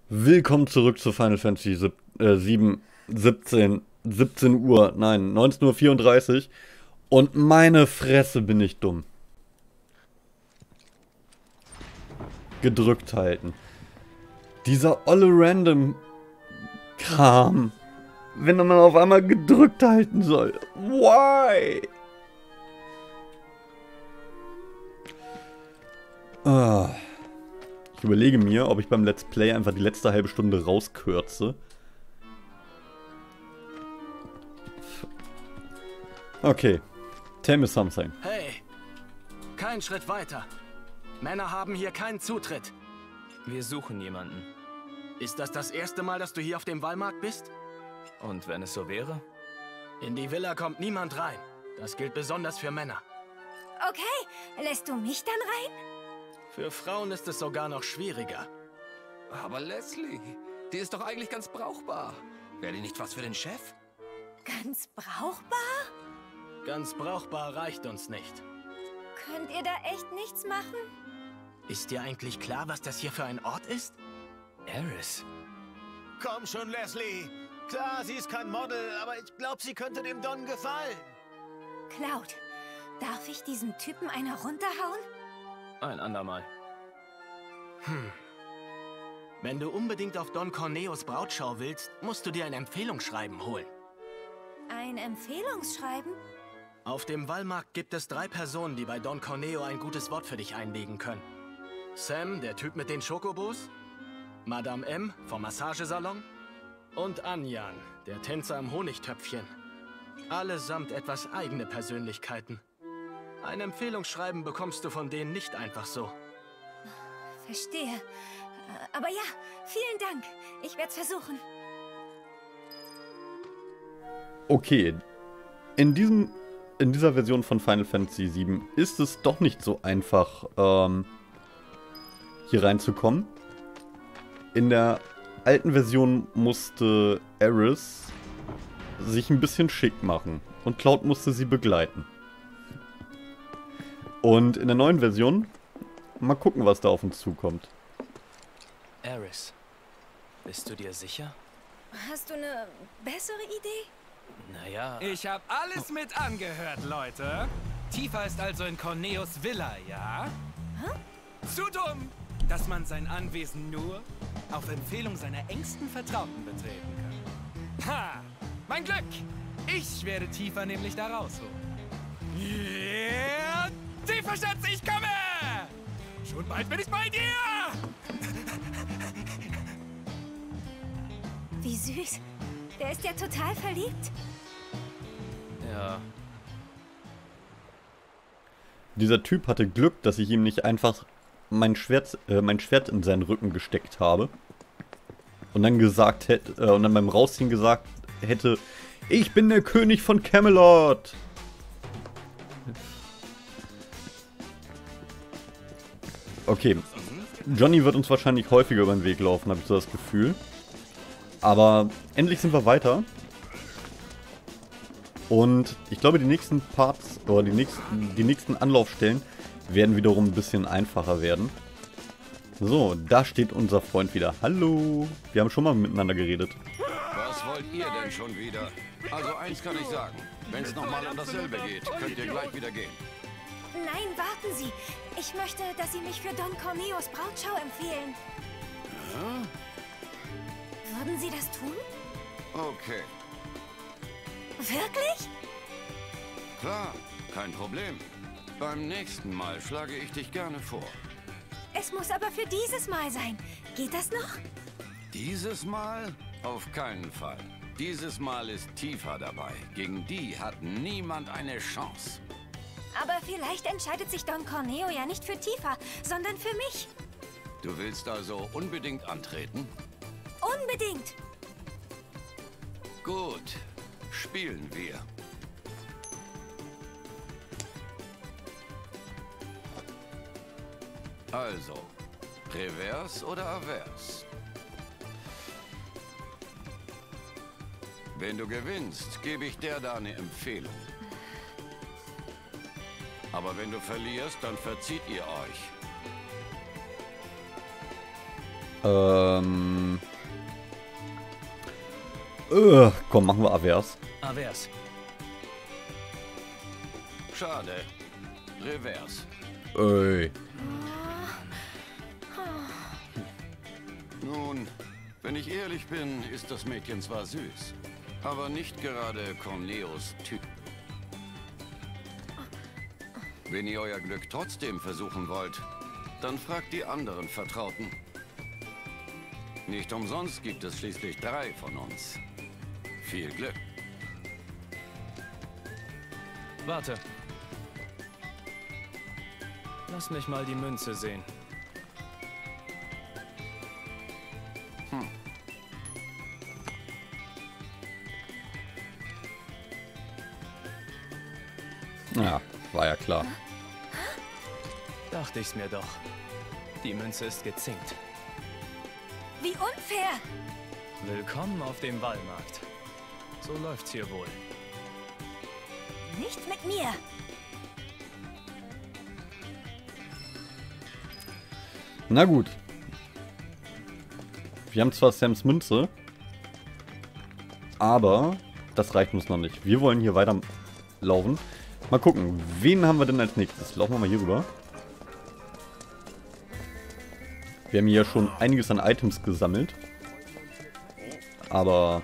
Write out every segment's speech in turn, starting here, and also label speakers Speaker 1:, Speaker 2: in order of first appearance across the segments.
Speaker 1: Willkommen zurück zu Final Fantasy 7, 17 Uhr, nein, 19:34 Uhr. Und meine Fresse bin ich dumm. Gedrückt halten. Dieser olle Random-Kram. Wenn man auf einmal gedrückt halten soll. Why? Ich überlege mir, ob ich beim Let's Play einfach die letzte halbe Stunde rauskürze. Okay. Tell me something.
Speaker 2: Hey, kein Schritt weiter. Männer haben hier keinen Zutritt.
Speaker 3: Wir suchen jemanden.
Speaker 2: Ist das das erste Mal, dass du hier auf dem Wallmarkt bist?
Speaker 3: Und wenn es so wäre?
Speaker 2: In die Villa kommt niemand rein. Das gilt besonders für Männer.
Speaker 4: Okay, lässt du mich dann rein?
Speaker 2: Für Frauen ist es sogar noch schwieriger.
Speaker 5: Aber Leslie, die ist doch eigentlich ganz brauchbar. Wäre die nicht was für den Chef?
Speaker 4: Ganz brauchbar?
Speaker 2: Ganz brauchbar reicht uns nicht.
Speaker 4: Könnt ihr da echt nichts machen?
Speaker 2: Ist dir eigentlich klar, was das hier für ein Ort ist?
Speaker 3: Aeris.
Speaker 6: Komm schon, Leslie. Klar, sie ist kein Model, aber ich glaube, sie könnte dem Don gefallen.
Speaker 4: Cloud, darf ich diesem Typen eine runterhauen?
Speaker 3: Ein andermal.
Speaker 2: Wenn du unbedingt auf Don Corneos Brautschau willst, musst du dir ein Empfehlungsschreiben holen.
Speaker 4: Ein Empfehlungsschreiben?
Speaker 2: Auf dem Wallmarkt gibt es 3 Personen, die bei Don Corneo ein gutes Wort für dich einlegen können. Sam, der Typ mit den Schokobos, Madame M vom Massagesalon und Anjan, der Tänzer im Honigtöpfchen. Allesamt etwas eigene Persönlichkeiten. Ein Empfehlungsschreiben bekommst du von denen nicht einfach so.
Speaker 4: Verstehe. Aber ja, vielen Dank. Ich werde es versuchen.
Speaker 1: Okay. In dieser Version von Final Fantasy VII ist es doch nicht so einfach, hier reinzukommen. In der alten Version musste Aeris sich ein bisschen schick machen und Cloud musste sie begleiten. Und in der neuen Version, mal gucken, was da auf uns zukommt.
Speaker 3: Aeris. Bist du dir sicher?
Speaker 4: Hast du eine bessere Idee?
Speaker 3: Naja.
Speaker 7: Ich habe alles mit angehört, Leute. Tifa ist also in Corneos Villa, ja? Zu dumm, dass man sein Anwesen nur auf Empfehlung seiner engsten Vertrauten betreten kann. Ha! Mein Glück! Ich werde Tifa nämlich da rausholen. Yeah! Tifa, Schatz, ich komme! Schon bald bin ich bei dir!
Speaker 4: Wie süß. Der ist ja total verliebt.
Speaker 3: Ja.
Speaker 1: Dieser Typ hatte Glück, dass ich ihm nicht einfach mein Schwert in seinen Rücken gesteckt habe. Und dann gesagt hätte, und dann beim Rausziehen gesagt hätte, ich bin der König von Camelot. Okay. Johnny wird uns wahrscheinlich häufiger über den Weg laufen, habe ich so das Gefühl. Aber endlich sind wir weiter. Und ich glaube, die nächsten Parts, oder die nächsten Anlaufstellen werden wiederum ein bisschen einfacher werden. So, da steht unser Freund wieder. Hallo. Wir haben schon mal miteinander geredet.
Speaker 5: Was wollt ihr denn schon wieder? Also eins kann ich sagen. Wenn es nochmal um dasselbe geht, könnt ihr gleich wieder gehen.
Speaker 4: Nein, warten Sie. Ich möchte, dass Sie mich für Don Corneos Brautschau empfehlen. Würden Sie das tun?
Speaker 5: Okay,
Speaker 4: Wirklich?
Speaker 5: klar, kein Problem. Beim nächsten Mal schlage ich dich gerne vor.
Speaker 4: Es muss aber für dieses Mal sein. Geht das noch?
Speaker 5: Dieses Mal? Auf keinen Fall. Dieses Mal ist Tifa dabei. Gegen die hat niemand eine Chance.
Speaker 4: Aber vielleicht entscheidet sich Don Corneo ja nicht für Tifa, sondern für mich.
Speaker 5: Du willst also unbedingt antreten?
Speaker 4: Unbedingt.
Speaker 5: Gut, spielen wir. Also, Revers oder Avers? Wenn du gewinnst, gebe ich der da eine Empfehlung. Aber wenn du verlierst, dann verzieht ihr euch.
Speaker 1: Komm, machen wir Avers.
Speaker 3: Avers.
Speaker 5: Schade. Revers.
Speaker 1: Ey.
Speaker 5: Nun, wenn ich ehrlich bin, ist das Mädchen zwar süß, aber nicht gerade Corneos Typ. Wenn ihr euer Glück trotzdem versuchen wollt, dann fragt die anderen Vertrauten. Nicht umsonst gibt es schließlich 3 von uns. Viel Glück.
Speaker 3: Warte. Lass mich mal die Münze sehen.
Speaker 1: Ja, war ja klar.
Speaker 3: Dachte ich's mir doch. Die Münze ist gezinkt.
Speaker 4: Wie unfair!
Speaker 3: Willkommen auf dem Wallmarkt. So läuft's hier wohl.
Speaker 4: Nicht mit mir!
Speaker 1: Na gut. Wir haben zwar Sams Münze, aber das reicht uns noch nicht. Wir wollen hier weiterlaufen. Mal gucken, wen haben wir denn als nächstes? Laufen wir mal hier rüber. Wir haben hier schon einiges an Items gesammelt. Aber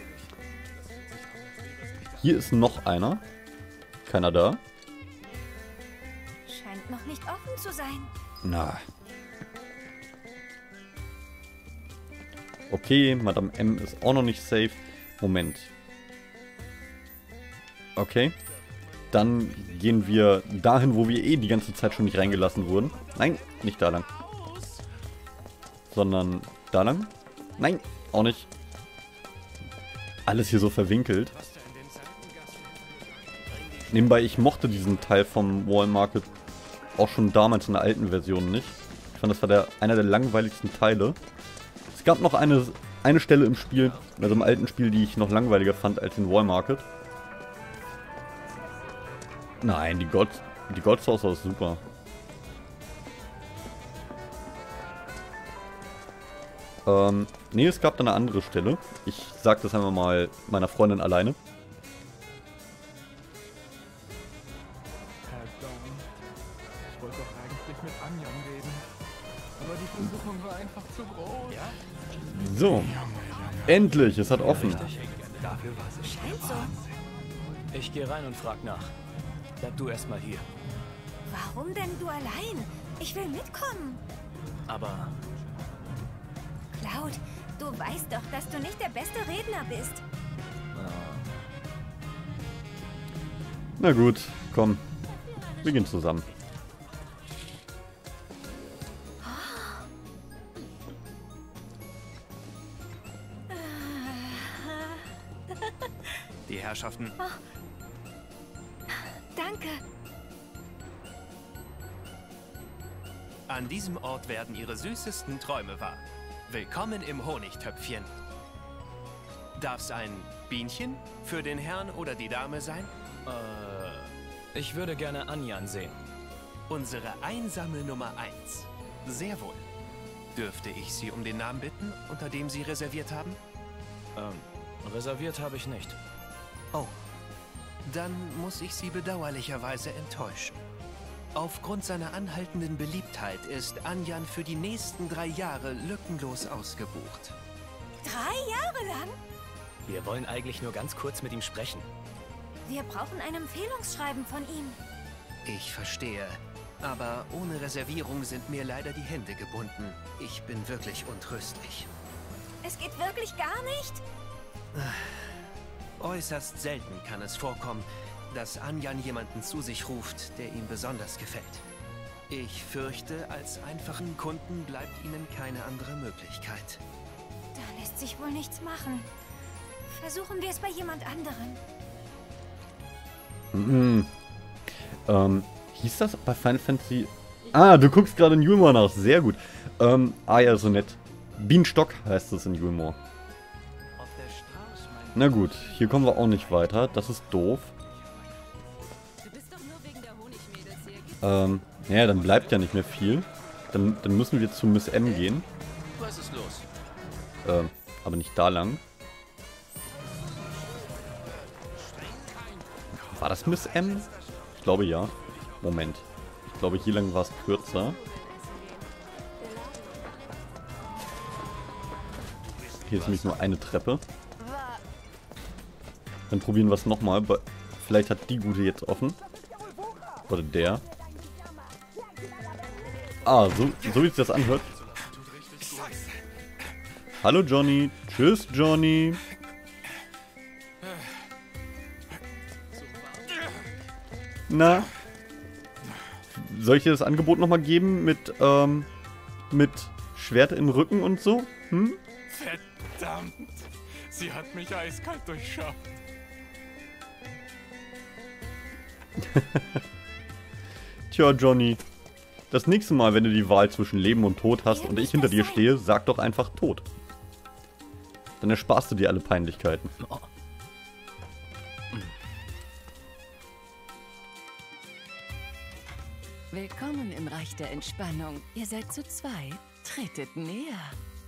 Speaker 1: hier ist noch einer. Keiner da.
Speaker 4: Scheint noch nicht offen zu sein.
Speaker 1: Na. Okay, Madame M ist auch noch nicht safe. Moment. Okay. Dann gehen wir dahin, wo wir eh die ganze Zeit schon nicht reingelassen wurden. Nein, nicht da lang. Sondern da lang. Nein, auch nicht. Alles hier so verwinkelt. Nebenbei, ich mochte diesen Teil vom Wall Market auch schon damals in der alten Version nicht. Ich fand, das war einer der langweiligsten Teile. Es gab noch eine Stelle im Spiel, also im alten Spiel, die ich noch langweiliger fand als den Wall Market. Nein, die God Sauce ist super. Nee, es gab da eine andere Stelle. Ich sag das einmal mal meiner Freundin alleine.
Speaker 8: Ich wollte doch eigentlich mit Anjan reden. Aber die Versuchung war einfach zu groß.
Speaker 1: So. Endlich, es hat offen.
Speaker 4: Scheint so.
Speaker 3: Ich gehe rein und frag nach. Bleib du erstmal hier.
Speaker 4: Warum denn du allein? Ich will mitkommen.
Speaker 3: Aber
Speaker 4: Cloud, du weißt doch, dass du nicht der beste Redner bist.
Speaker 1: Na gut, komm. Wir gehen zusammen.
Speaker 3: die Herrschaften...
Speaker 4: Danke.
Speaker 9: An diesem Ort werden Ihre süßesten Träume wahr. Willkommen im Honigtöpfchen. Darf's ein Bienchen für den Herrn oder die Dame sein?
Speaker 3: Ich würde gerne Anjan sehen.
Speaker 9: Unsere einsame Nummer 1. Sehr wohl. Dürfte ich Sie um den Namen bitten, unter dem Sie reserviert haben?
Speaker 3: Reserviert habe ich nicht.
Speaker 9: Oh, dann muss ich Sie bedauerlicherweise enttäuschen. Aufgrund seiner anhaltenden Beliebtheit ist Anjan für die nächsten 3 Jahre lückenlos ausgebucht.
Speaker 4: 3 Jahre lang?
Speaker 3: Wir wollen eigentlich nur ganz kurz mit ihm sprechen.
Speaker 4: Wir brauchen ein Empfehlungsschreiben von ihm.
Speaker 9: Ich verstehe. Aber ohne Reservierung sind mir leider die Hände gebunden. Ich bin wirklich untröstlich.
Speaker 4: Es geht wirklich gar nicht?
Speaker 9: Äußerst selten kann es vorkommen, dass Anjan jemanden zu sich ruft, der ihm besonders gefällt. Ich fürchte, als einfachen Kunden bleibt Ihnen keine andere Möglichkeit.
Speaker 4: Da lässt sich wohl nichts machen. Versuchen wir es bei jemand anderem.
Speaker 1: Hieß das bei Final Fantasy... Ah, du guckst gerade in Yulmore nach. Sehr gut. Ja, so nett. Bienenstock heißt es in Yulmore. Na gut, hier kommen wir auch nicht weiter. Das ist doof. Ja, dann bleibt ja nicht mehr viel. Dann müssen wir zu Miss M gehen.
Speaker 5: Was ist
Speaker 1: Aber nicht da lang. War das Miss M? Ich glaube ja. Moment. Ich glaube, hier lang war es kürzer. Hier ist nämlich nur eine Treppe. Dann probieren wir es nochmal. Vielleicht hat die Gute jetzt offen. Oder der. Ah, so wie es das anhört. Hallo Johnny. Tschüss Johnny. Na? Soll ich dir das Angebot nochmal geben mit Schwert im Rücken und so? Hm?
Speaker 8: Verdammt! Sie hat mich eiskalt durchschaut.
Speaker 1: Tja, Johnny. Das nächste Mal, wenn du die Wahl zwischen Leben und Tod hast und ich hinter dir stehe, sag doch einfach Tod. Dann ersparst du dir alle Peinlichkeiten.
Speaker 10: Willkommen im Reich der Entspannung. Ihr seid zu zweit. Tretet näher.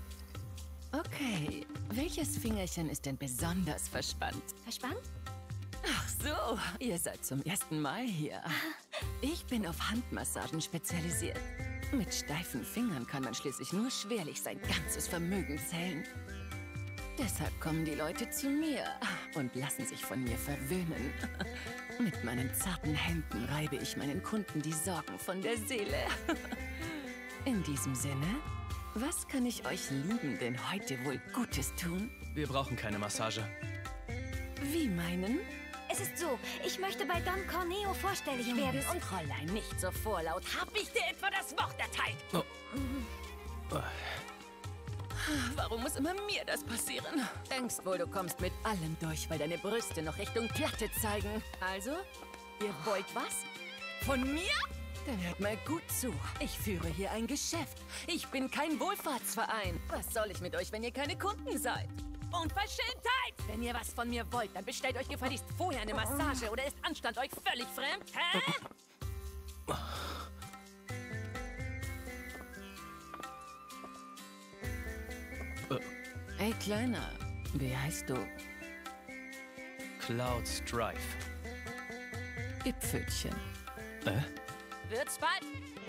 Speaker 10: Okay, welches Fingerchen ist denn besonders verspannt?
Speaker 4: Verspannt?
Speaker 10: Ach so, ihr seid zum ersten Mal hier. Ich bin auf Handmassagen spezialisiert. Mit steifen Fingern kann man schließlich nur schwerlich sein ganzes Vermögen zählen. Deshalb kommen die Leute zu mir und lassen sich von mir verwöhnen. Mit meinen zarten Händen reibe ich meinen Kunden die Sorgen von der Seele. In diesem Sinne, was kann ich euch Liebenden heute wohl Gutes tun?
Speaker 3: Wir brauchen keine Massage.
Speaker 10: Wie meinen?
Speaker 4: Es ist so, ich möchte bei Don Corneo vorstellig werden und...
Speaker 10: Fräulein, nicht so vorlaut. Hab ich dir etwa das Wort erteilt?
Speaker 3: Oh.
Speaker 10: Warum muss immer mir das passieren? Denkst wohl, du kommst mit allem durch, weil deine Brüste noch Richtung Platte zeigen. Also, ihr wollt was? Von mir? Dann hört mal gut zu. Ich führe hier ein Geschäft. Ich bin kein Wohlfahrtsverein. Was soll ich mit euch, wenn ihr keine Kunden seid? Unverschämtheit! Wenn ihr was von mir wollt, dann bestellt euch gefälligst vorher eine Massage oder ist Anstand euch völlig fremd? Hä? Ey, Kleiner, wie heißt du?
Speaker 3: Cloud Strife.
Speaker 10: Gipfelchen. Wird's bald?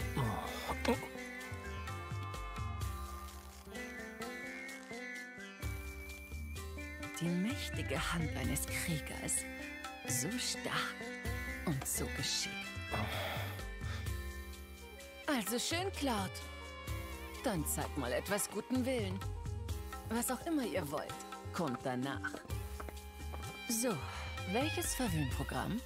Speaker 10: Die mächtige Hand eines Kriegers. So stark und so geschickt. Also schön, Cloud. Dann zeigt mal etwas guten Willen. Was auch immer ihr wollt, kommt danach. So, welches Verwöhnprogramm?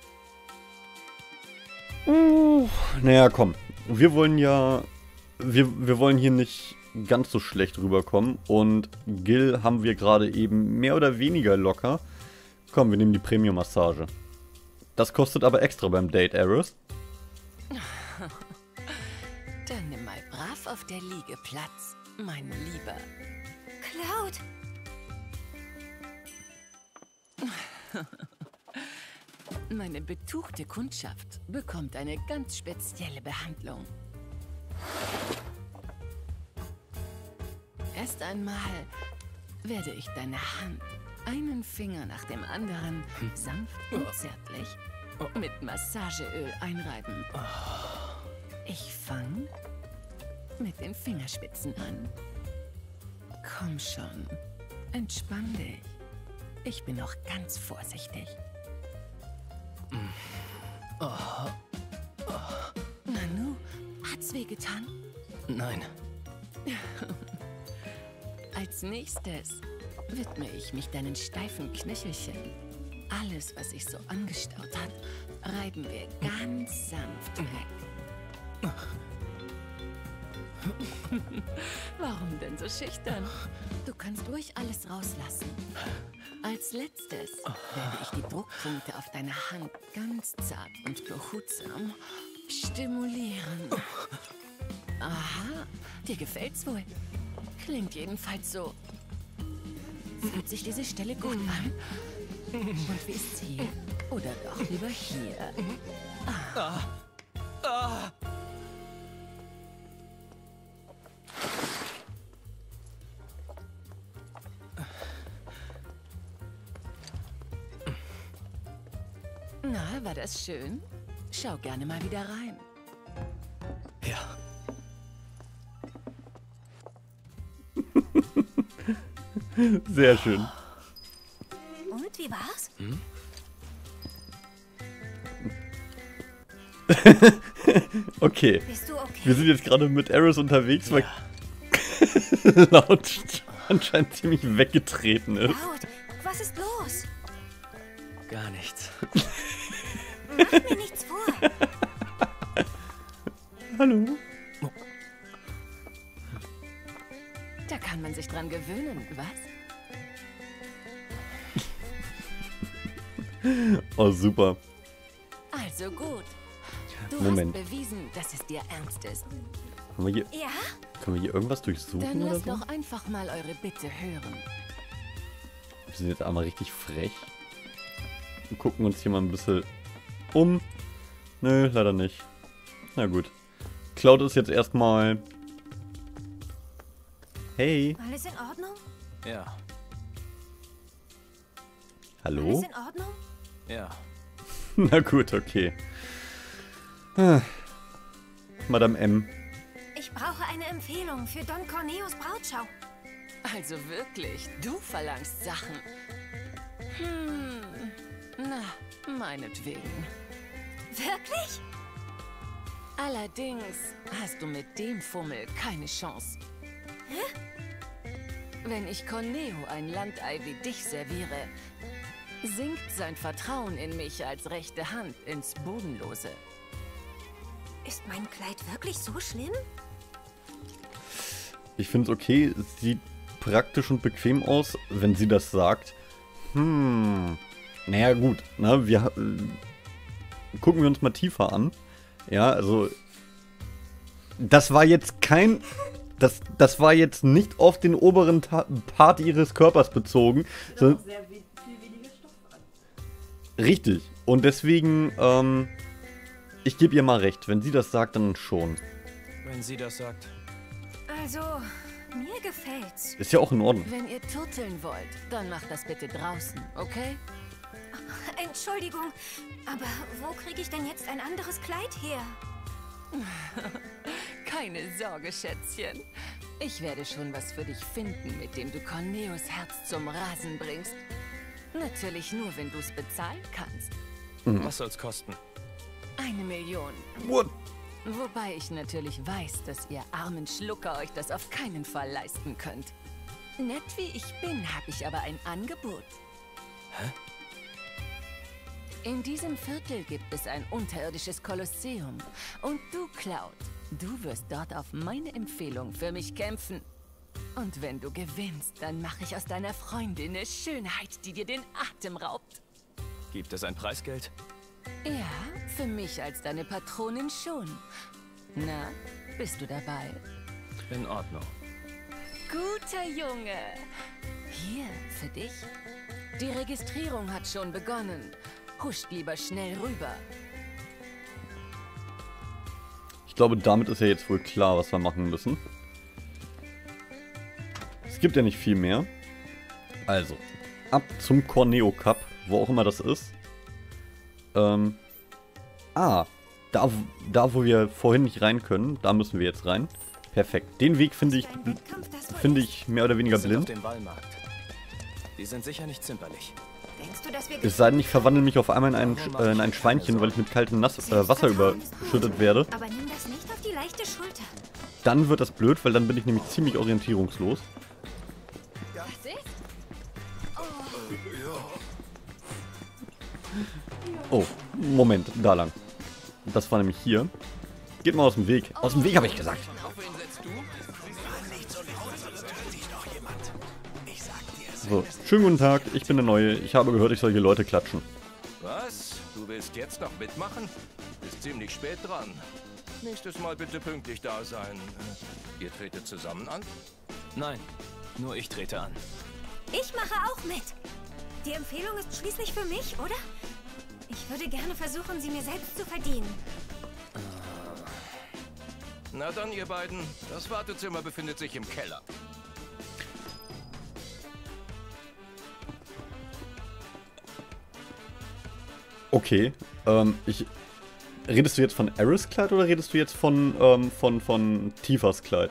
Speaker 1: Naja, komm. Wir wollen ja... Wir wollen hier nicht ganz so schlecht rüberkommen. Und Gil haben wir gerade eben mehr oder weniger locker. Komm, wir nehmen die Premium-Massage. Das kostet aber extra beim Date, Eris.
Speaker 10: Dann nimm mal brav auf der Liege Platz, mein Lieber.
Speaker 4: Cloud!
Speaker 10: Meine betuchte Kundschaft bekommt eine ganz spezielle Behandlung. Erst einmal werde ich deine Hand, einen Finger nach dem anderen, sanft und zärtlich mit Massageöl einreiben. Ich fange mit den Fingerspitzen an. Komm schon, entspann dich. Ich bin noch ganz vorsichtig. Nanu, hat's wehgetan?
Speaker 3: Nein.
Speaker 10: Als nächstes widme ich mich deinen steifen Knöchelchen. Alles, was sich so angestaut hat, reiben wir ganz sanft weg. Warum denn so schüchtern? Du kannst ruhig alles rauslassen. Als letztes werde ich die Druckpunkte auf deiner Hand ganz zart und behutsam stimulieren. Aha, dir gefällt's wohl. Klingt jedenfalls so. Fühlt sich diese Stelle gut an? Und wie ist's hier? Oder doch lieber hier? Na, war das schön? Schau gerne mal wieder rein.
Speaker 3: Ja.
Speaker 1: Sehr schön.
Speaker 4: Und, wie war's?
Speaker 1: Okay.
Speaker 4: Bist du okay?
Speaker 1: Wir sind jetzt gerade mit Aerith unterwegs, weil laut anscheinend ziemlich weggetreten ist.
Speaker 4: Laut, was ist los?
Speaker 3: Gar nichts.
Speaker 4: Mach mir nichts vor.
Speaker 1: Hallo?
Speaker 10: Da kann man sich dran gewöhnen, was?
Speaker 1: Oh, super.
Speaker 10: Also gut. Du
Speaker 1: Moment.
Speaker 10: hast bewiesen, dass es dir ernst ist.
Speaker 1: Haben wir hier,
Speaker 4: Ja?
Speaker 1: können wir hier irgendwas durchsuchen
Speaker 10: Dann
Speaker 1: oder
Speaker 10: lasst
Speaker 1: so?
Speaker 10: doch einfach mal eure Bitte hören.
Speaker 1: Wir sind jetzt einmal richtig frech. Und gucken uns hier mal ein bisschen um. Nö, leider nicht. Na gut. Cloud ist jetzt erstmal... Hey.
Speaker 4: Alles in Ordnung?
Speaker 3: Ja,
Speaker 1: Hallo?
Speaker 4: Alles in Ordnung?
Speaker 3: ja.
Speaker 1: Na gut, okay. Ah. Madame M.
Speaker 4: Ich brauche eine Empfehlung für Don Corneos Brautschau.
Speaker 10: Also wirklich, du verlangst Sachen. Na, meinetwegen.
Speaker 4: Wirklich?
Speaker 10: Allerdings hast du mit dem Fummel keine Chance. Wenn ich Corneo ein Landei wie dich serviere, sinkt sein Vertrauen in mich als rechte Hand ins Bodenlose.
Speaker 4: Ist mein Kleid wirklich so schlimm?
Speaker 1: Ich finde es okay. Es sieht praktisch und bequem aus, wenn sie das sagt. Naja, gut. Na, gucken wir uns mal tiefer an. Ja, also... Das war jetzt kein... Das war jetzt nicht auf den oberen Part ihres Körpers bezogen. So,
Speaker 11: Sehr viel weniger Stoff an.
Speaker 1: richtig. Und deswegen, ich gebe ihr mal recht. Wenn sie das sagt, dann schon.
Speaker 3: Wenn sie das sagt.
Speaker 4: Also, mir gefällt's.
Speaker 1: Ist ja auch in Ordnung.
Speaker 10: Wenn ihr turteln wollt, dann macht das bitte draußen, okay?
Speaker 4: Entschuldigung, aber wo kriege ich denn jetzt ein anderes Kleid her?
Speaker 10: Keine Sorge, Schätzchen. Ich werde schon was für dich finden, mit dem du Corneos Herz zum Rasen bringst. Natürlich nur, wenn du es bezahlen kannst.
Speaker 3: Was soll's kosten?
Speaker 10: 1 Million.
Speaker 1: What?
Speaker 10: Wobei ich natürlich weiß, dass ihr armen Schlucker euch das auf keinen Fall leisten könnt. Nett wie ich bin, habe ich aber ein Angebot.
Speaker 3: Hä?
Speaker 10: In diesem Viertel gibt es ein unterirdisches Kolosseum. Und du, Cloud, du wirst dort auf meine Empfehlung für mich kämpfen. Und wenn du gewinnst, dann mache ich aus deiner Freundin eine Schönheit, die dir den Atem raubt.
Speaker 3: Gibt es ein Preisgeld?
Speaker 10: Ja, für mich als deine Patronin schon. Na, bist du dabei?
Speaker 3: In Ordnung.
Speaker 10: Guter Junge. Hier, für dich. Die Registrierung hat schon begonnen. Huscht lieber schnell rüber.
Speaker 1: Ich glaube, damit ist ja jetzt wohl klar, was wir machen müssen. Es gibt ja nicht viel mehr. Also, ab zum Corneo Cup, wo auch immer das ist. Da wo wir vorhin nicht rein können, da müssen wir jetzt rein. Perfekt. Den Weg finde ich mehr oder weniger
Speaker 3: Wir sind auf
Speaker 1: blind.
Speaker 3: dem Wallmarkt. Die sind sicher nicht zimperlich.
Speaker 4: Denkst du, dass wir
Speaker 1: Es sei denn, ich verwandle mich auf einmal in ein Schweinchen, weil ich mit kaltem Wasser überschüttet werde.
Speaker 4: Aber nimm das nicht auf die leichte Schulter.
Speaker 1: Dann wird das blöd, weil dann bin ich nämlich ziemlich orientierungslos.
Speaker 4: Was ist?
Speaker 1: Oh, Moment, da lang. Das war nämlich hier. Geht mal aus dem Weg. Aus dem Weg, habe ich gesagt. So, schönen guten Tag, ich bin der Neue. Ich habe gehört, ich soll hier Leute klatschen.
Speaker 12: Was? Du willst jetzt noch mitmachen? Bist ziemlich spät dran. Nächstes Mal bitte pünktlich da sein. Ihr tretet zusammen an?
Speaker 3: Nein, nur ich trete an.
Speaker 4: Ich mache auch mit. Die Empfehlung ist schließlich für mich, oder? Ich würde gerne versuchen, sie mir selbst zu verdienen.
Speaker 12: Na dann, ihr beiden. Das Wartezimmer befindet sich im Keller.
Speaker 1: Okay, redest du jetzt von Aerys Kleid oder redest du jetzt von Tifas Kleid?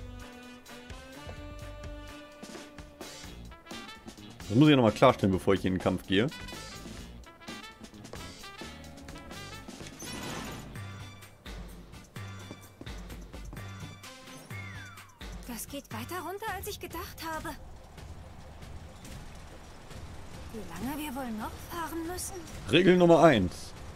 Speaker 1: Das muss ich nochmal klarstellen, bevor ich in den Kampf gehe.
Speaker 4: Das geht weiter runter, als ich gedacht habe. Wie lange wir wohl noch fahren müssen?
Speaker 1: Regel Nummer 1.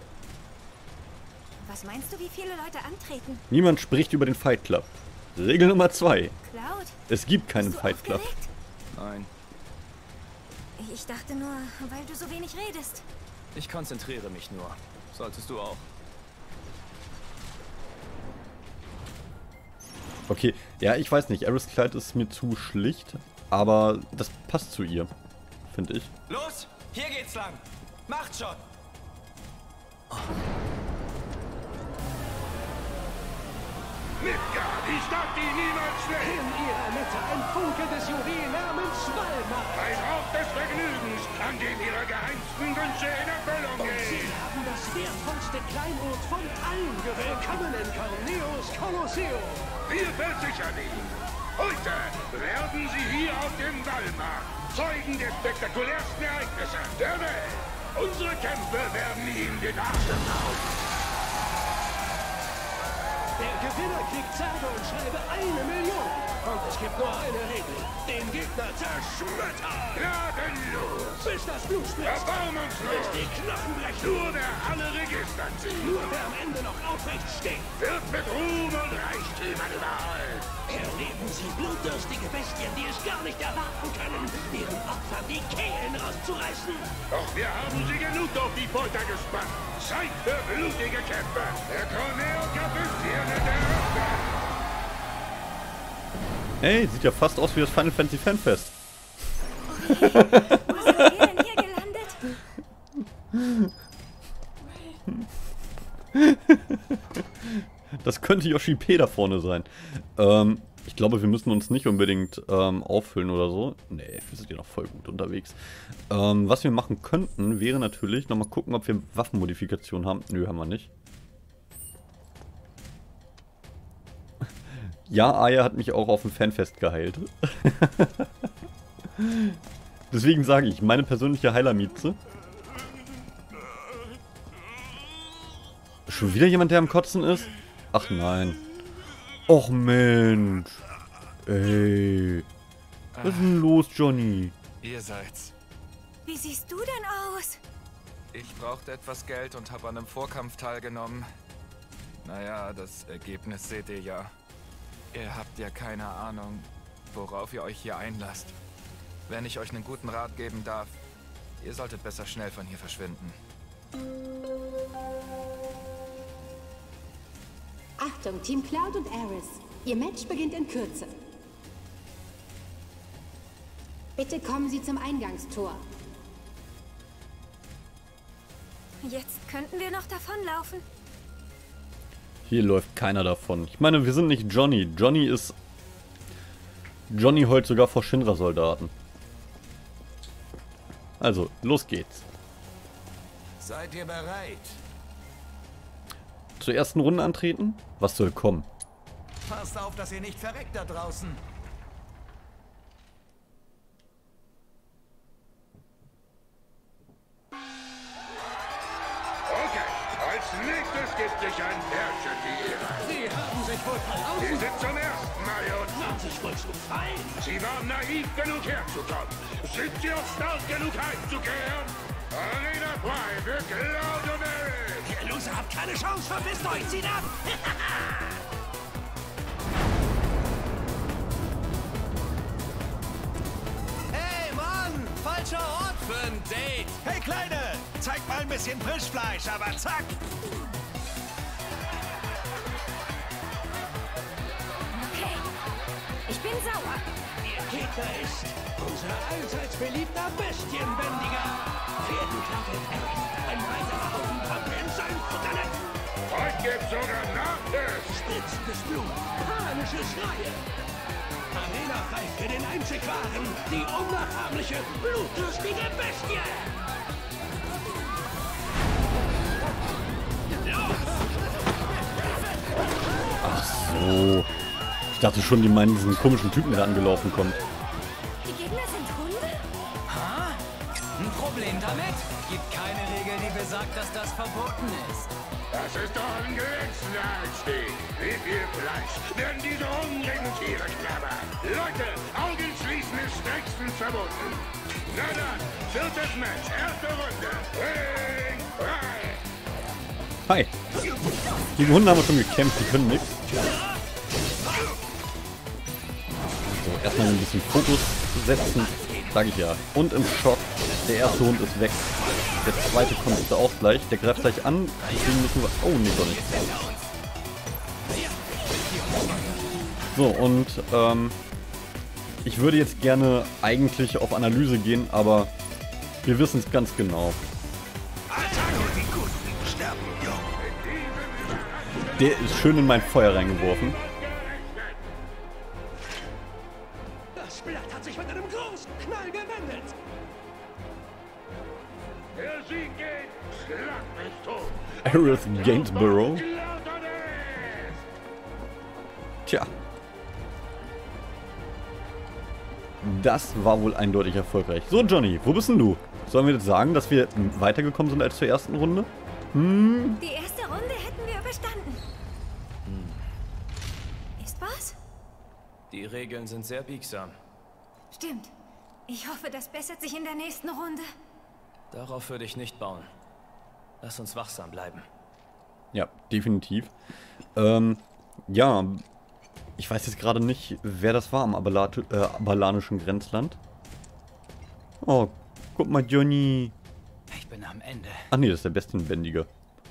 Speaker 4: Was meinst du, wie viele Leute antreten?
Speaker 1: Niemand spricht über den Fight Club. Regel Nummer 2.
Speaker 4: Cloud?
Speaker 1: Es gibt keinen Fight Club.
Speaker 4: Aufgeregt?
Speaker 3: Nein,
Speaker 4: Ich dachte nur, weil du so wenig redest.
Speaker 3: ich konzentriere mich nur. Solltest du auch.
Speaker 1: Okay, ja, ich weiß nicht. Aerys Kleid ist mir zu schlicht, aber das passt zu ihr, finde ich.
Speaker 7: Los, hier geht's lang. Macht schon.
Speaker 13: Midgard, die Stadt, die niemals schläft.
Speaker 14: In ihrer Mitte ein funkelndes Juwel namens Walmart.
Speaker 13: Ein Ort des Vergnügens, an dem ihre geheimsten Wünsche in Erfüllung
Speaker 14: Und sie
Speaker 13: gehen.
Speaker 14: haben das wertvollste Kleinod von allen gewählt. Willkommen in Corneos Kolosseum.
Speaker 13: Vielfältig erleben. Heute werden Sie hier auf dem Walmart Zeugen der spektakulärsten Ereignisse der Welt. Unsere Kämpfe werden Ihnen den Atem rauben.
Speaker 14: Der Gewinner kriegt sage und schreibe 1 Million. Und es gibt nur eine Regel. Den Gegner zerschmettern.
Speaker 13: Gnadenlos.
Speaker 14: Bis das Blut spritzt.
Speaker 13: Erbarmungslos.
Speaker 14: Bis die Knochen brechen.
Speaker 13: Nur wer alle Register zieht.
Speaker 14: Nur wer am Ende noch aufrecht steht.
Speaker 13: Wird mit Ruhm und Reichtümern überholt.
Speaker 14: Erleben Sie blutdurstige Bestien, die es gar nicht erwarten können, ihren Opfern die Kehlen rauszureißen.
Speaker 13: Doch wir haben sie genug auf die Folter gespannt. Zeit für blutige Kämpfe. Der Corneo Cup ist hiermit eröffnet.
Speaker 1: Hey, sieht ja fast aus wie das Final Fantasy Fanfest.
Speaker 4: Wo sind wir denn hier gelandet?
Speaker 1: Das könnte Yoshi P da vorne sein. Ich glaube, wir müssen uns nicht unbedingt auffüllen oder so. Nee, wir sind ja noch voll gut unterwegs. Was wir machen könnten, wäre natürlich nochmal gucken, ob wir Waffenmodifikationen haben. Nö, haben wir nicht. Ja, Aya hat mich auch auf dem Fanfest geheilt. Deswegen sage ich, meine persönliche Heilermieze. Schon wieder jemand, der am Kotzen ist? Ach nein. Och Mensch. Ey. Was ist denn los, Johnny?
Speaker 7: Ihr seid's.
Speaker 4: Wie siehst du denn aus?
Speaker 7: Ich brauchte etwas Geld und habe an einem Vorkampf teilgenommen. Naja, das Ergebnis seht ihr ja. Ihr habt ja keine Ahnung, worauf ihr euch hier einlasst. Wenn ich euch einen guten Rat geben darf, ihr solltet besser schnell von hier verschwinden.
Speaker 15: Achtung, Team Cloud und Aerys. Ihr Match beginnt in Kürze. Bitte kommen Sie zum Eingangstor.
Speaker 4: Jetzt könnten wir noch davonlaufen.
Speaker 1: Hier läuft keiner davon. Ich meine, wir sind nicht Johnny. Johnny heult sogar vor Shinra-Soldaten. Also, los geht's.
Speaker 6: Seid ihr bereit?
Speaker 1: Zur ersten Runde antreten? Was soll kommen?
Speaker 6: Passt auf, dass ihr nicht verreckt da draußen.
Speaker 13: Okay, als nächstes gibt sich ein Pärchen die Ehre.
Speaker 14: Sie haben sich wohl verlaufen.
Speaker 13: Sie sind zum ersten Mal hier unten.
Speaker 14: Waren sich wohl zu fein.
Speaker 13: Sie waren naiv genug herzukommen. Sind Sie auch stark genug heimzukehren? Arena frei für Cloud und Aerys.
Speaker 14: Ihr Loser habt keine Chance, verpisst euch, zieht ab!
Speaker 7: Hey Mann, falscher Ort für ein Date.
Speaker 6: Hey Kleine, zeig mal ein bisschen Frischfleisch, aber zack!
Speaker 4: Okay, ich bin sauer.
Speaker 14: Ihr Gegner ist unser allseits beliebter Bestienbändiger. Pferdenkacke Aerys, ein weiterer Haufen Pappe in sein Futternetz.
Speaker 13: Heute gibt's sogar Nachtisch.
Speaker 14: Spitzendes Blut, panische Schreie. Arena frei für den einzig wahren, die unnachahmliche, blutdurstige Bestie.
Speaker 1: Ach so. Ich dachte schon, die meinen diesen komischen Typen, der angelaufen kommt.
Speaker 4: Die Gegner sind Hunde?
Speaker 7: Ha? Ein Problem damit? Gibt keine Regel, die besagt, dass das verboten ist.
Speaker 13: Das ist doch ein gesetzter Einstieg. Wie viel Fleisch werden diese hungrigen Tiere knabbern? Leute, Augen schließen ist strengstens verboten. Na dann, 4. Match, 1. Runde. Ring frei!
Speaker 1: Hi. Gegen Hunde haben wir schon gekämpft, die können nichts. So, erstmal ein bisschen Fokus setzen, sage ich ja. Und im Schock, der erste Hund ist weg. Der zweite kommt jetzt auch gleich, der greift gleich an. Deswegen müssen wir... Oh, nee, doch nicht. So, und ich würde jetzt gerne eigentlich auf Analyse gehen, aber wir wissen es ganz genau. Der ist schön in mein Feuer reingeworfen.
Speaker 14: Das Blatt hat sich mit einem großen Knall gewendet.
Speaker 13: Der Sieg geht, Schlag mich tot.
Speaker 1: Aerith Gainsborough. Tja. Das war wohl eindeutig erfolgreich. So, Johnny, wo bist denn du? Sollen wir jetzt sagen, dass wir weitergekommen sind als zur ersten Runde?
Speaker 4: Die erste Runde hätten wir überstanden. Ist was?
Speaker 3: Die Regeln sind sehr biegsam.
Speaker 4: Stimmt. Ich hoffe, das bessert sich in der nächsten Runde.
Speaker 3: Darauf würde ich nicht bauen. Lass uns wachsam bleiben.
Speaker 1: Ja, definitiv. Ja, ich weiß jetzt gerade nicht, wer das war am abalanischen Grenzland. Oh, guck mal, Johnny.
Speaker 7: Ich bin am Ende.
Speaker 1: Ach nee, das ist der Bestienbändiger.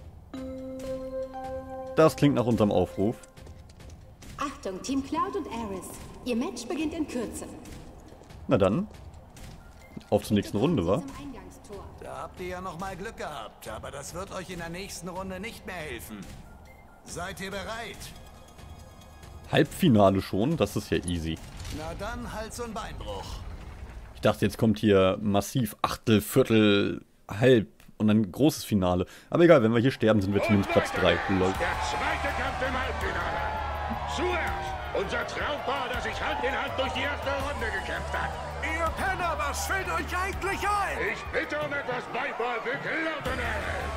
Speaker 1: Das klingt nach unserem Aufruf.
Speaker 15: Achtung, Team Cloud und Aerith. Ihr Match beginnt in Kürze.
Speaker 1: Na dann. Auf zur nächsten Runde, wa?
Speaker 6: Da habt ihr ja noch mal Glück gehabt, aber das wird euch in der nächsten Runde nicht mehr helfen. Seid ihr bereit?
Speaker 1: Halbfinale schon, das ist ja easy.
Speaker 6: Na dann Hals- und Beinbruch.
Speaker 1: Ich dachte, jetzt kommt hier massiv Achtel, Viertel, Halb und ein großes Finale. Aber egal, wenn wir hier sterben, sind wir zumindest Platz 3. Lol.
Speaker 13: Der zweite Kampf im Halbfinale. Zuerst unser Traumpaar, das sich Hand in Hand durch die erste Runde gekämpft hat.
Speaker 14: Ihr Penner, was fällt euch eigentlich ein?
Speaker 13: Ich bitte um etwas Beifall für Cloud und Aerith.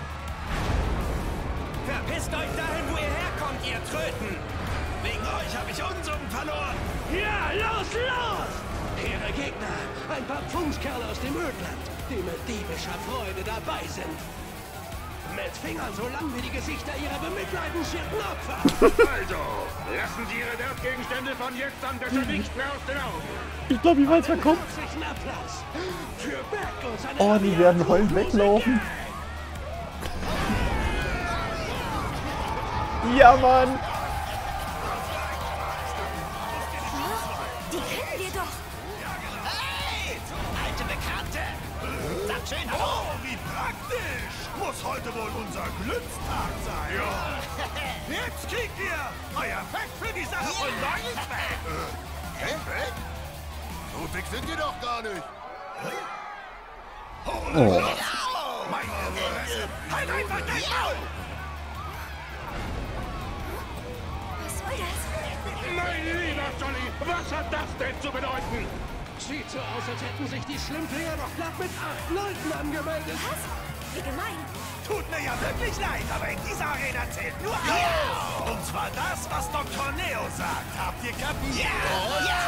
Speaker 14: Verpisst euch dahin, wo ihr herkommt, ihr Tröten! Wegen euch habe ich Unsummen verloren! Ja, los, los! Ihre Gegner, ein paar Pfungskerle aus dem Ödland, die mit diebischer Freude dabei sind. Mit Fingern so lang wie die Gesichter ihrer bemitleidenswerten Opfer.
Speaker 13: Also, lassen Sie Ihre Wertgegenstände von jetzt an besser nicht mehr aus den Augen.
Speaker 1: Ich glaube, ich weiß, wer kommt. Oh, die werden heulend weglaufen. Ja, Mann.
Speaker 4: Die kennen wir doch.
Speaker 14: Hey, alte Bekannte. Sagt schön hallo. Oh, wie praktisch. Muss heute wohl unser Glückstag sein. Ja. Jetzt kriegt ihr euer Fett für die Sache von Leuensberg.
Speaker 16: Fett? So dick sind die doch gar nicht.
Speaker 14: Oh. Meine Fresse. Halt einfach dein Maul.
Speaker 4: Was soll das?
Speaker 13: Mein lieber Johnny, was hat das denn zu bedeuten?
Speaker 14: Sieht so aus, als hätten sich die Schlimmfinger doch glatt mit 8 Leuten angemeldet.
Speaker 4: Was? Wie gemein.
Speaker 14: Tut mir ja wirklich leid, aber in dieser Arena zählt nur eins. Und zwar das, was Dr. Neo sagt. Habt ihr kapiert? Ja!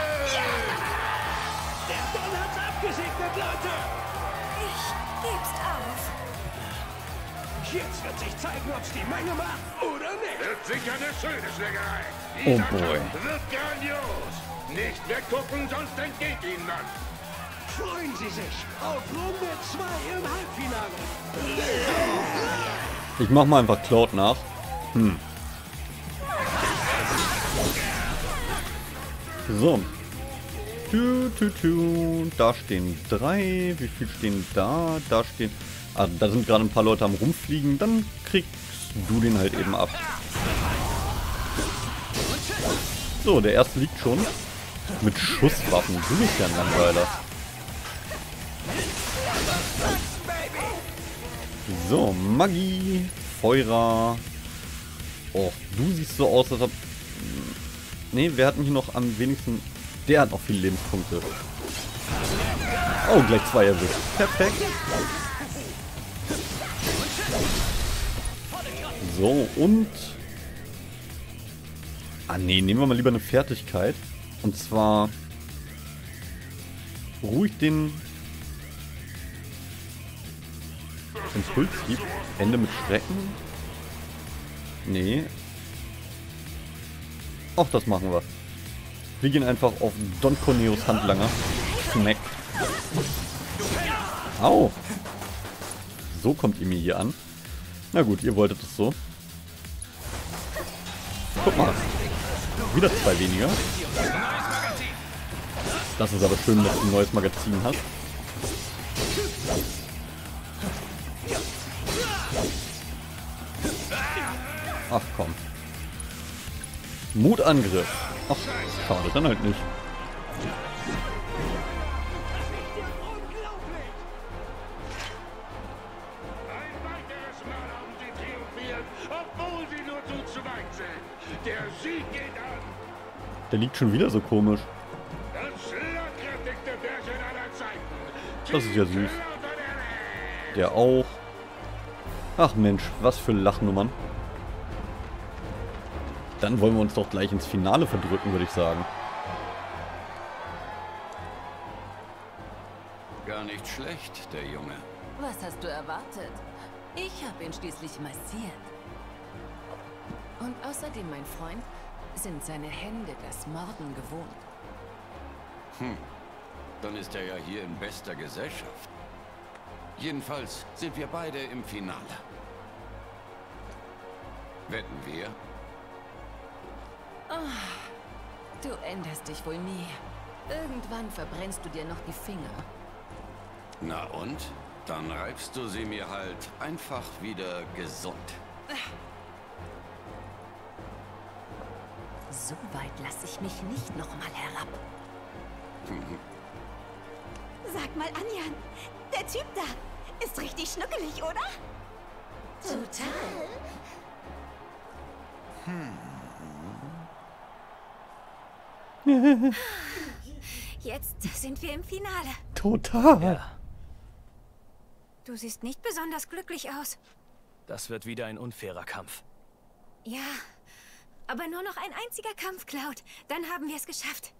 Speaker 14: Der Don hat's abgesegnet, Leute.
Speaker 4: Ich geb's auf.
Speaker 14: Jetzt wird sich zeigen, ob's die Menge macht oder nicht.
Speaker 13: Wird sicher eine schöne Schlägerei.
Speaker 1: Oh
Speaker 13: Dieser
Speaker 1: boy.
Speaker 13: Kampf wird grandios. Nicht weggucken, sonst entgeht Ihnen was.
Speaker 14: Freuen Sie sich auf Runde 2 im Halbfinale.
Speaker 1: Ich mach mal einfach Cloud nach. So. Da stehen 3. Wie viel stehen da? Da stehen... Ah, da sind gerade ein paar Leute am rumfliegen. Dann kriegst du den halt eben ab. So, der erste liegt schon. Mit Schusswaffen. Du bist ja ein Langweiler. So, Magie. Feurer. Oh, du siehst so aus, als ob... Ne, wer hat denn hier noch am wenigsten... Der hat noch viele Lebenspunkte. Oh, gleich 2 erwischt. Perfekt. So, und... Ah, nee, nehmen wir mal lieber eine Fertigkeit. Und zwar... Ruhig den... Impulshieb. Ende mit Schrecken. Nee. Auch das machen wir. Wir gehen einfach auf Don Corneos Handlanger. Smack. Au. So kommt ihr mir hier an. Na gut, ihr wolltet es so. Guck mal. Wieder 2 weniger. Das ist aber schön, dass du ein neues Magazin hast. Ach komm. Mutangriff. Ach, schade, dann halt nicht. Der liegt schon wieder so komisch. Das ist ja süß. Der auch. Ach Mensch, was für Lachnummern. Dann wollen wir uns doch gleich ins Finale verdrücken, würde ich sagen.
Speaker 5: Gar nicht schlecht, der Junge.
Speaker 10: Was hast du erwartet? Ich habe ihn schließlich massiert. Und außerdem, mein Freund, sind seine Hände das Morden gewohnt.
Speaker 5: Dann ist er ja hier in bester Gesellschaft. Jedenfalls sind wir beide im Finale. Wetten wir?
Speaker 10: Oh, du änderst dich wohl nie. Irgendwann verbrennst du dir noch die Finger.
Speaker 5: Na und? Dann reibst du sie mir halt einfach wieder gesund.
Speaker 10: So weit lasse ich mich nicht nochmal herab.
Speaker 4: Sag mal, Anjan, der Typ da ist richtig schnuckelig, oder? Total. Jetzt sind wir im Finale.
Speaker 1: Total.
Speaker 3: Ja,
Speaker 4: Du siehst nicht besonders glücklich aus.
Speaker 3: das wird wieder ein unfairer Kampf.
Speaker 4: Ja, aber nur noch ein einziger Kampf, Cloud. Dann haben wir es geschafft.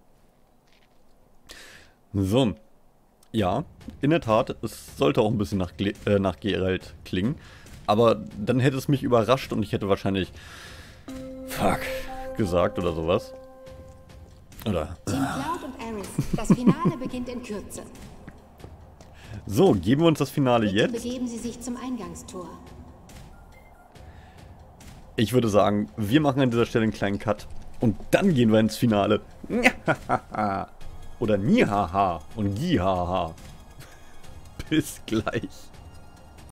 Speaker 1: So. Ja, in der Tat, es sollte auch ein bisschen nach Geralt klingen. Aber dann hätte es mich überrascht und ich hätte wahrscheinlich Fuck gesagt oder sowas. Oder...
Speaker 15: Team Cloud und Aerith, das Finale beginnt in Kürze.
Speaker 1: So, geben wir uns das Finale
Speaker 15: Bitte
Speaker 1: jetzt.
Speaker 15: begeben Sie sich zum Eingangstor.
Speaker 1: Ich würde sagen, wir machen an dieser Stelle einen kleinen Cut. Und dann gehen wir ins Finale. Oder Nihaha und Gihaha. Bis gleich.